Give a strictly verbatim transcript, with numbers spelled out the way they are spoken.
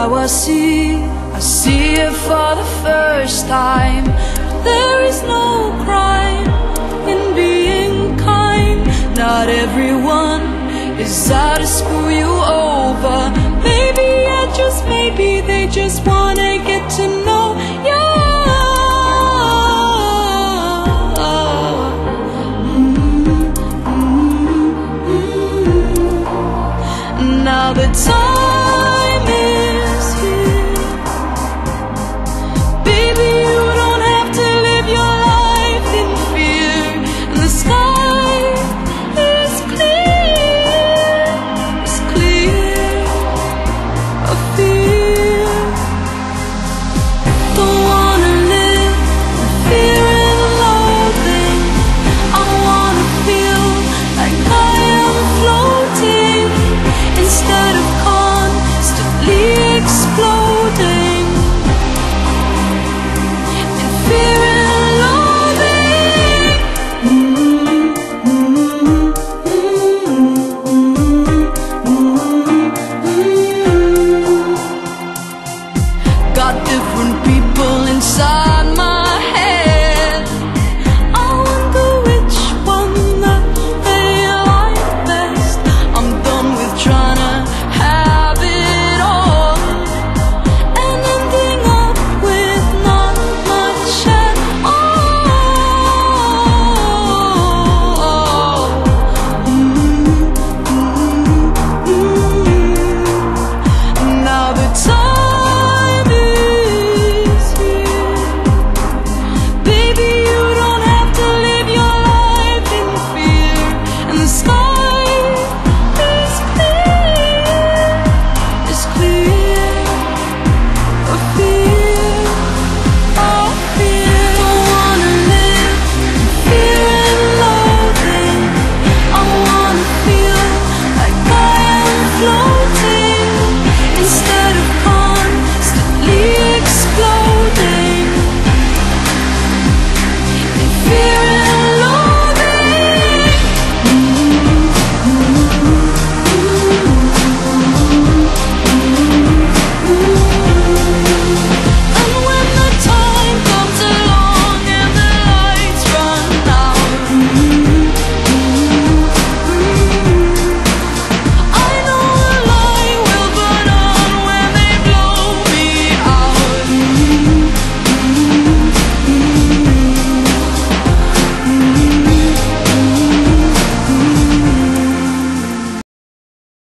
Now I see, I see it for the first time. There is no crime in being kind. Not everyone is out to screw you over. Maybe, yeah, just maybe they just wanna get to know you. Now the time is here. Baby, you don't have to live your life in fear. And the sky is clear, it's clear of fear. Don't wanna live in fear and loathing. I wanna feel like I am floating instead of constantly